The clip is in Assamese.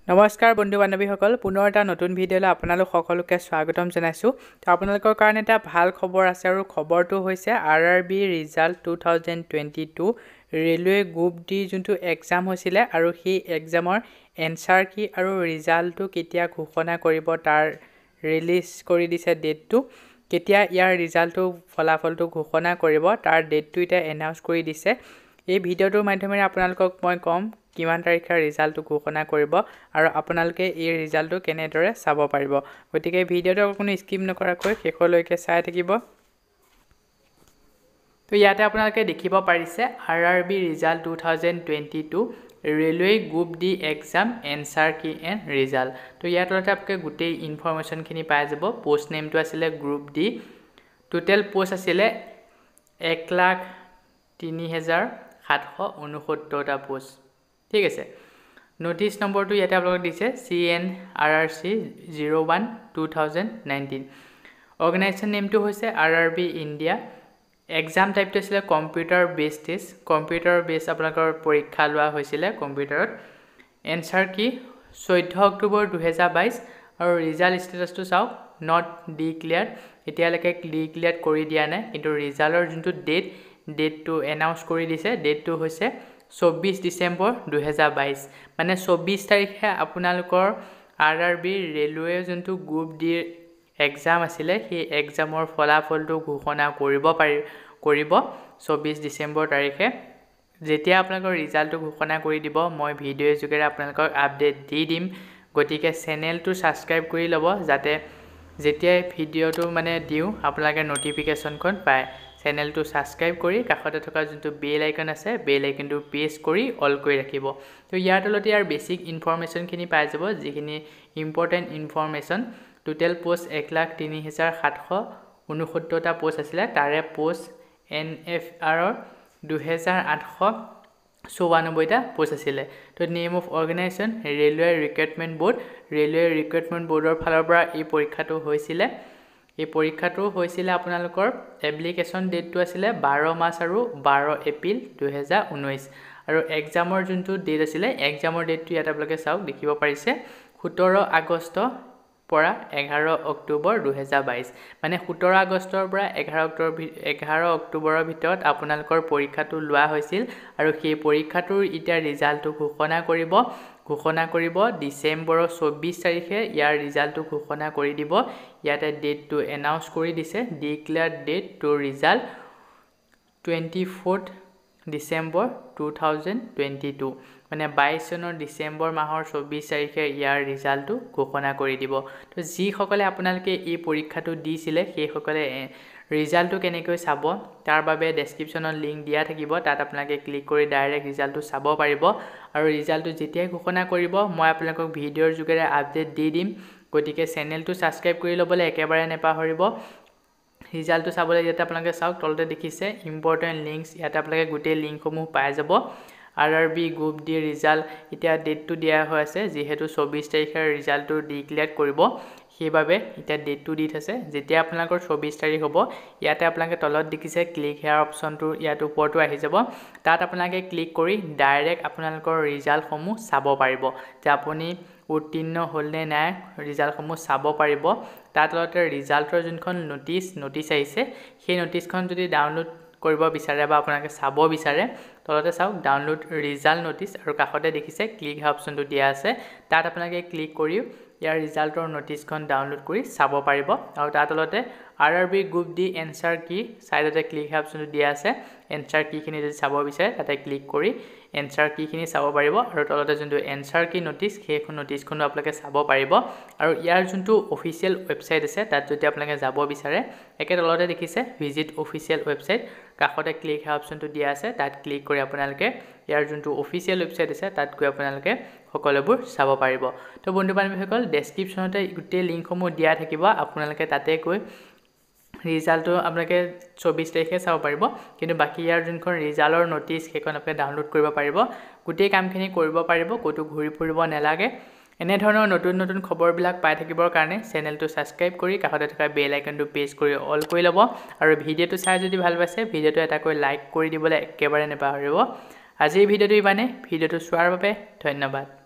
নমস্কাৰ বন্ধু বান্ধৱীসকল পুনৰ এটা নতুন ভিডিঅ'লৈ আপোনালোক সকলোকে স্বাগতম জনাইছো। তো আপোনালোকৰ কাৰণে এটা ভাল খবৰ আছে আৰু খবৰটো হৈছে RRB result 2022 railway group D যোনটো এক্সাম হৈছিলে আৰু সেই এক্সামৰ এনসাৰ কি আৰু ৰিজাল্টটো কেতিয়া ঘোষণা কৰিব তাৰ ৰিলিজ কৰি দিছে ডেটটো। কেতিয়া ইয়াৰ ৰিজাল্টটো ফলাফলটো ঘোষণা কৰিব তাৰ ডেটটো এটা এনাউন্স কৰি দিছে। এই ভিডিঅ'টোৰ মাধ্যমেৰে আপোনালোকক মই কম কিমান তাৰিখে ৰিজাল্টটো ঘোষণা কৰিব আৰু আপোনালোকে এই ৰিজাল্টটো কেনেদৰে চাব পাৰিব। গতিকে ভিডিঅ'টো কোনো স্কিপ নকৰাকৈ শেষলৈকে চাই থাকিব। তো ইয়াতে আপোনালোকে দেখিব পাৰিছে RRB result 2022 railway group D exam answer key and result. তো ইয়াত আপোনালোকে গোটেই ইনফৰমেশ্যনখিনি পাই যাব। পোষ্ট নেমটো আছিলে গ্ৰুপ ডি, টোটেল পোষ্ট আছিলে 1,03,769টা পোষ্ট। ঠিক আছে, নোটিছ নম্বৰটো ইয়াতে আপোনালোকক দিছে CNRRC 01/2019। অৰ্গেনাইজেশ্যন নেমটো হৈছে RRB ইণ্ডিয়া। এক্সাম টাইপটো আছিলে কম্পিউটাৰ বেছ টেষ্ট, কম্পিউটাৰ বেছ আপোনালোকৰ পৰীক্ষা লোৱা হৈছিলে কম্পিউটাৰত। এনসাৰ কি 14 অক্টোবৰ 2022 আৰু ৰিজাল্ট ষ্টেটাছটো চাওক নট ডিক্লেয়াৰ্ড, এতিয়ালৈকে ডিক্লেয়াৰ্ড কৰি দিয়া নাই, কিন্তু ৰিজাল্টৰ যোনটো ডেটটো এনাউন্স কৰি দিছে। ডেটটো হৈছে 24 ডিচেম্বৰ 2022, মানে 24 তাৰিখে আপোনালোকৰ RRB ৰেলৱে যোনটো গ্ৰুপ ডিৰ এক্সাম আছিলে সেই এক্সামৰ ফলাফলটো ঘোষণা কৰিব 24 ডিচেম্বৰ তাৰিখে। যেতিয়া আপোনালোকৰ ৰিজাল্টটো ঘোষণা কৰি দিব মই ভিডিঅ'ৰ যোগেৰে আপোনালোকক আপডেট দি দিম। গতিকে চেনেলটো ছাবস্ক্ৰাইব কৰি ল'ব যাতে যেতিয়াই ভিডিঅ'টো দিওঁ আপোনালোকে নটিফিকেশ্যনখন পায়। চেনেলটো ছাবস্ক্ৰাইব কৰি কাষতে থকা যোনটো বেল আইকন আছে বেল আইকনটো প্ৰেছ কৰি অল কৰি ৰাখিব। তো ইয়াৰ তলতে ইয়াৰ বেছিক ইনফৰমেশ্যনখিনি পাই যাব, যিখিনি ইম্পৰ্টেণ্ট ইনফৰমেশ্যন। টোটেল পোষ্ট 1,03,769টা পোষ্ট আছিলে, তাৰে পোষ্ট NFRৰ 2,894টা পোষ্ট আছিলে। তো name of organization railway recruitment board, railway recruitment বৰ্ডৰ ফালৰ পৰা এই পৰীক্ষাটো হৈছিলে। এই পৰীক্ষাটো হৈছিলে আপোনালোকৰ এপ্লিকেশ্যন ডেটটো আছিলে 12 মাৰ্চ আৰু 12 এপ্ৰিল 2019 আৰু এক্সামৰ যোনটো ডেট আছিলে এক্সামৰ ডেটটো ইয়াত আপোনালোকে চাওক দেখিব পাৰিছে 17 আগষ্ট পৰা 11 অক্টোবৰ 2022, মানে 17 আগষ্টৰ পৰা 11 অক্টোবৰৰ ভিতৰত আপোনালোকৰ পৰীক্ষাটো লোৱা হৈছিল আৰু সেই পৰীক্ষাটোৰ এতিয়া ৰিজাল্টটো ঘোষণা কৰিব ডিচেম্বৰৰ 24 তাৰিখে ইয়াৰ ৰিজাল্টটো ঘোষণা কৰি দিব। ইয়াতে ডেটটো এনাউন্স কৰি দিছে, declared date to result 24 December 2022, মানে 22 চনৰ ডিচেম্বৰ মাহৰ 24 তাৰিখে ইয়াৰ ৰিজাল্টটো ঘোষণা কৰি দিব। তো যিসকলে আপোনালোকে এই পৰীক্ষাটো দিছিলে সেইসকলে ৰিজাল্টটো কেনেকৈ চাব তাৰ বাবে ডেছক্ৰিপশ্যনত লিংক দিয়া থাকিব, তাত আপোনালোকে ক্লিক কৰি ডাইৰেক্ট ৰিজাল্টটো চাব পাৰিব। আৰু ৰিজাল্টটো যেতিয়াই ঘোষণা কৰিব মই আপোনালোকক ভিডিঅ'ৰ যোগেৰে আপডেট দি দিম। গতিকে চেনেলটো ছাবস্ক্ৰাইব কৰি ল'বলৈ একেবাৰে নেপাহৰিব। ৰিজাল্টটো চাবলৈ ইয়াতে আপোনালোকে চাওক তলতে দেখিছে ইম্পৰ্টেণ্ট লিংকছ, ইয়াতে আপোনালোকে গোটেই লিংকসমূহ পাই যাব। RRB গ্ৰুপ ডি ৰিজাল্ট এতিয়া ডেটটো দিয়া হৈ আছে, যিহেতু 24 তাৰিখে ৰিজাল্টটো ডিক্লেয়াৰ কৰিব সেইবাবে এতিয়া ডেটটো দি থৈছে। যেতিয়া আপোনালোকৰ 24 তাৰিখ হ'ব ইয়াতে আপোনালোকে তলত দেখিছে ক্লিক হেয়াৰ অপশ্যনটো ইয়াত ওপৰতো আহি যাব, তাত আপোনালোকে ক্লিক কৰি ডাইৰেক্ট আপোনালোকৰ ৰিজাল্টসমূহ চাব পাৰিব যে আপুনি উত্তীৰ্ণ হ'ল নে নাই, ৰিজাল্টসমূহ চাব পাৰিব। তাৰ তলতে ৰিজাল্টৰ যোনখন নটিছ আহিছে সেই নটিছখন যদি ডাউনলোড কৰিব বিচাৰে বা আপোনালোকে চাব বিচাৰে তলতে চাওক ডাউনলোড ৰিজাল্ট নটিছ আৰু কাষতে দেখিছে ক্লিক হেয়াৰ অপশ্যনটো দিয়া আছে, তাত আপোনালোকে ক্লিক কৰিও ইয়াৰ ৰিজাল্টৰ নটিছখন ডাউনলোড কৰি চাব পাৰিব। আৰু তাৰ তলতে RRB গ্ৰুপ ডি এনসাৰ কি ছাইডতে ক্লিক হেয়াৰ অপশ্যনটো দিয়া আছে, এনসাৰ কিখিনি যদি চাব বিচাৰে তাতে ক্লিক কৰি এনসাৰ কিখিনি চাব পাৰিব। আৰু তলতে যোনটো এনসাৰ কি নটিছ সেইখন নটিছখনো আপোনালোকে চাব পাৰিব। আৰু ইয়াৰ যোনটো অফিচিয়েল ৱেবছাইট আছে তাত যদি আপোনালোকে যাব বিচাৰে একে তলতে দেখিছে ভিজিট অফিচিয়েল ৱেবছাইট, কাষতে ক্লিক হেয়াৰ অপশ্যনটো দিয়া আছে, তাত ক্লিক কৰি আপোনালোকে ইয়াৰ যোনটো অফিচিয়েল ৱেবছাইট আছে তাত গৈ আপোনালোকে সকলোবোৰ চাব পাৰিব। তো বন্ধু বান্ধৱীসকল ডেছক্ৰিপশ্যনতে গোটেই লিংকসমূহ দিয়া থাকিব, আপোনালোকে তাতে গৈ ৰিজাল্টটো আপোনালোকে 24 তাৰিখে চাব পাৰিব, কিন্তু বাকী ইয়াৰ যোনখন ৰিজাল্টৰ নটিছ সেইখন আপোনালোকে ডাউনলোড কৰিব পাৰিব। গোটেই কামখিনি কৰিব পাৰিব, ক'তো ঘূৰি ফুৰিব নালাগে। এনেধৰণৰ নতুন খবৰবিলাক পাই থাকিবৰ কাৰণে চেনেলটো ছাবস্ক্ৰাইব কৰি কাষতে থকা বেল আইকনটো প্ৰেছ কৰি অল কৰি ল'ব। আৰু ভিডিঅ'টো চাই যদি ভাল পাইছে ভিডিঅ'টো এটাকৈ লাইক কৰি দিবলৈ একেবাৰে নেপাহৰিব। আজিৰ ভিডিঅ'টো ইমানে, ভিডিঅ'টো চোৱাৰ বাবে ধন্যবাদ।